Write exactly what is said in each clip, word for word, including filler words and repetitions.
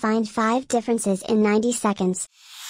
Find five differences in ninety seconds.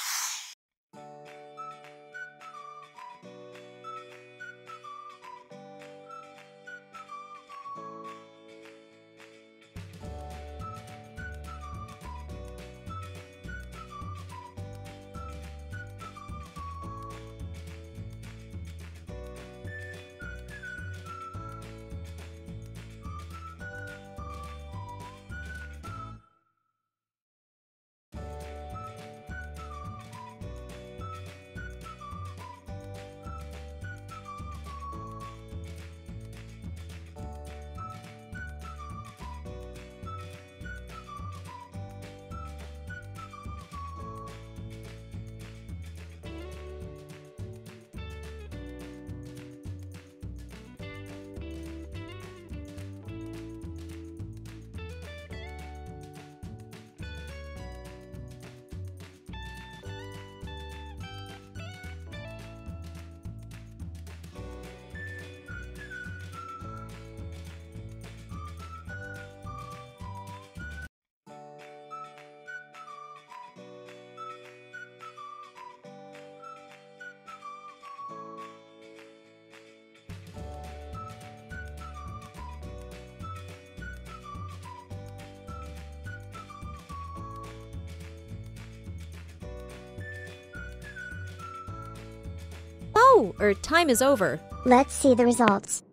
Oh, our time is over. Let's see the results.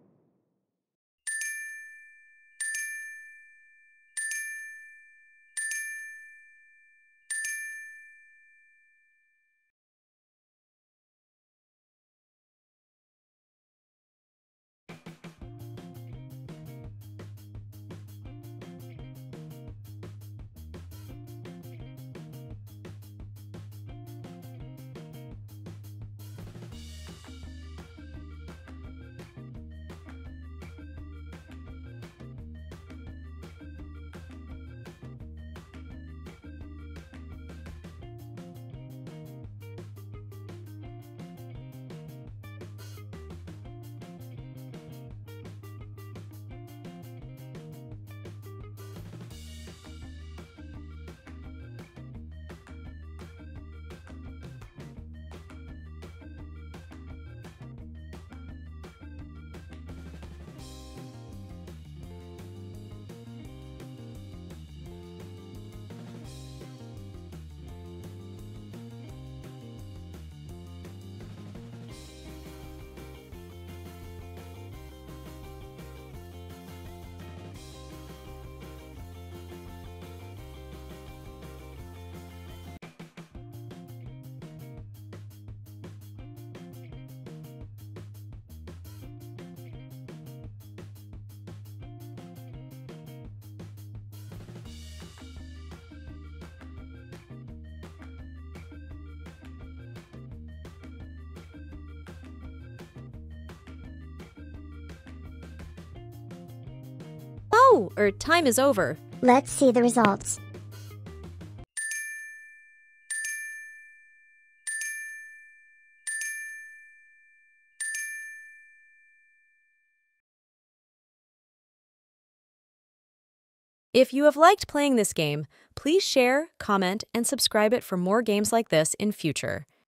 Oh, our time is over. Let's see the results. If you have liked playing this game, please share, comment, and subscribe it for more games like this in future.